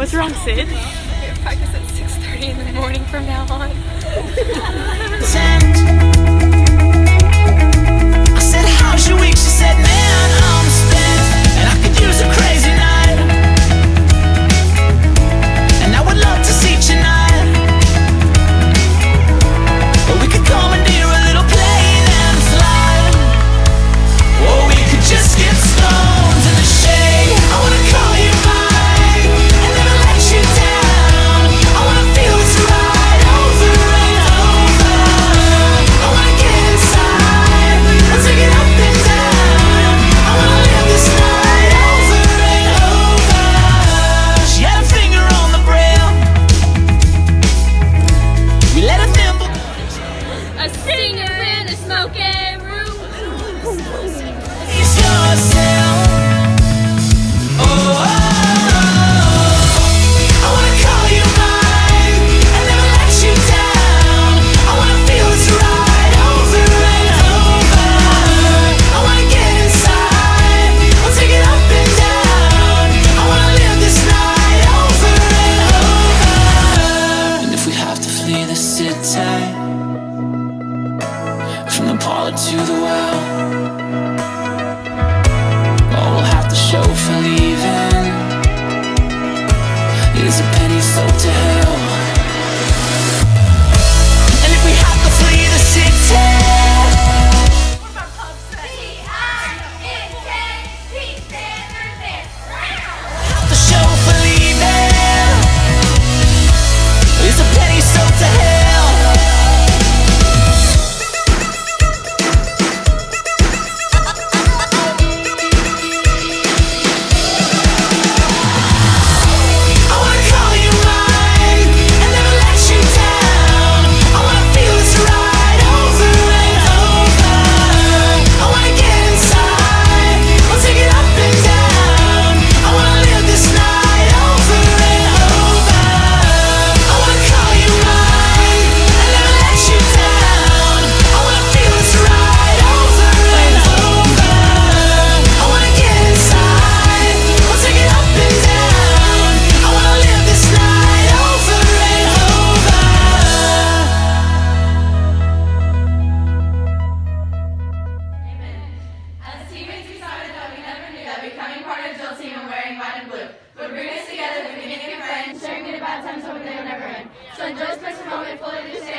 What's wrong, Sid? We have practice at 6:30 in the morning from now on. I said, how's your week? She said, man, I'm spent, and I could use a crazy night, and I would love to see tonight, or we could commandeer a little plane and fly, or we could just get stoned in the shade. I wanna call you mine and never let you down. I wanna feel this right over and over. I wanna get inside and take it up and down. I wanna live this night over and over. She had a finger on the braille. We let a thimble. A singer in a smoking room. It's yourself. Oh, oh, oh. I wanna call you mine and never let you down. I wanna feel this right over and over. I wanna get inside, I'll take it up and down. I wanna live this night over and over. And if we have to flee the city, from the parlor to the well, all we'll have to show for leaving is a penny sold to hell. And if we have to flee the city, have to show for leaving is a penny sold to hell. I wanna call you mine and never let you down. I wanna feel this right over and over. I wanna get inside, I'll take it up and down. I wanna live this night over and over. I wanna call you mine and never let you down. I wanna feel this right over and over. I wanna get inside, I'll take it up and down. I wanna live this night over and over. As teammates, we started though we never knew that becoming part of Jill team and wearing white and blue would bring us together, beginning a friend, sharing good and bad times, hoping they would never end. So enjoy this special moment, fully understand